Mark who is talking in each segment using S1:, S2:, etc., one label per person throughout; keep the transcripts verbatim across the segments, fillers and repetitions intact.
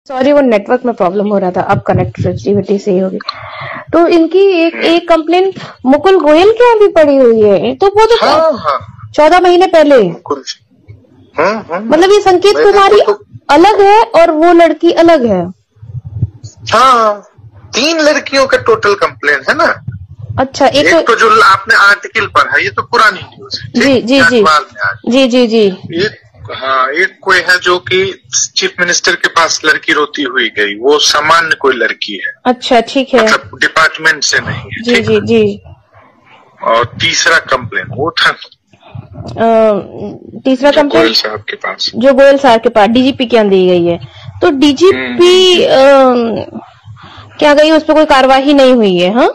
S1: Sorry, वो network में problem हो रहा था, अब कनेक्टिविटी सही होगी। तो इनकी एक एक कंप्लेन मुकुल गोयल के यहाँ भी पड़ी हुई है, तो वो तो चौदह हाँ, महीने पहले।
S2: हाँ, हाँ,
S1: मतलब ये संकेत कुमारी तो, अलग है और वो लड़की अलग है।
S2: हाँ, तीन लड़कियों का टोटल कंप्लेन है ना।
S1: अच्छा, एक, एक
S2: तो, तो जो आपने आर्टिकल पढ़ा, ये तो पुरानी न्यूज है।
S1: जी जी जी जी जी जी
S2: एक हाँ, एक कोई है जो कि चीफ मिनिस्टर के पास लड़की रोती हुई गई, वो सामान्य कोई लड़की है।
S1: अच्छा, ठीक है,
S2: मतलब डिपार्टमेंट से नहीं है।
S1: जी जी जी।
S2: और तीसरा कंप्लेन वो था
S1: आ, तीसरा कंप्लेन
S2: गोयल साहब के पास,
S1: जो गोयल साहब के पास डीजीपी के यहाँ दी गई है। तो डीजीपी क्या गई, उस पर कोई कार्यवाही नहीं हुई है। हाँ,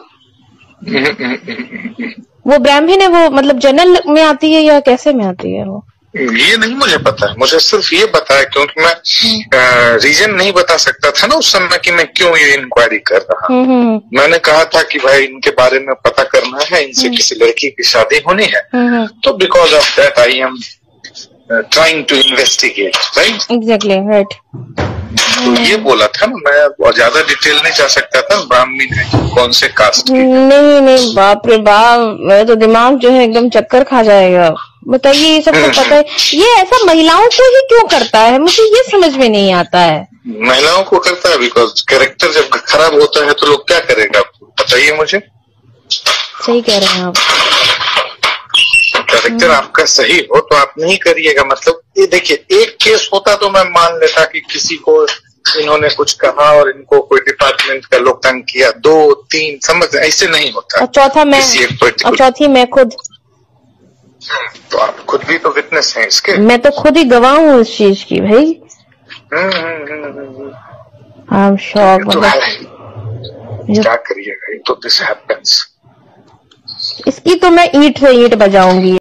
S1: वो ब्राह्मण है, वो मतलब जनरल में आती है या कैसे में आती है वो,
S2: ये नहीं मुझे पता है। मुझे सिर्फ ये पता है क्योंकि मैं आ, रीजन नहीं बता सकता था ना उस समय कि मैं क्यों ये इंक्वायरी कर रहा हूँ। मैंने कहा था कि भाई इनके बारे में पता करना है, इनसे किसी लड़की की शादी होनी है, तो because of that I am trying to investigate, right.
S1: Exactly, right.
S2: तो ये बोला था ना, मैं ज्यादा डिटेल नहीं जा सकता था। ब्राह्मणी है, कौन से कास्ट की?
S1: नहीं नहीं, बाप रे बाप, मेरा तो दिमाग जो है एकदम चक्कर खा जाएगा। बताइए, ये सब तो पता है, ये ऐसा महिलाओं को ही क्यों करता है, मुझे ये समझ में नहीं आता है।
S2: महिलाओं को करता है बिकॉज कैरेक्टर जब खराब होता है तो लोग क्या करेगा, बताइए मुझे।
S1: सही कह रहे हैं आप।
S2: कैरेक्टर आपका सही हो तो आप नहीं करिएगा। मतलब ये देखिए, एक केस होता तो मैं मान लेता कि किसी को इन्होंने कुछ कहा और इनको कोई डिपार्टमेंट का लोग तंग किया, दो तीन, समझ, ऐसे नहीं होता।
S1: और चौथा मैं, और चौथी मैं खुद,
S2: तो आप खुद भी तो विटनेस हैं इसके।
S1: मैं तो खुद ही गवाह हूँ इस चीज की भाई। I am shock.
S2: क्या करिएगा, तो दिस हैपेंस।
S1: इसकी तो मैं ईंट से ईंट बजाऊंगी।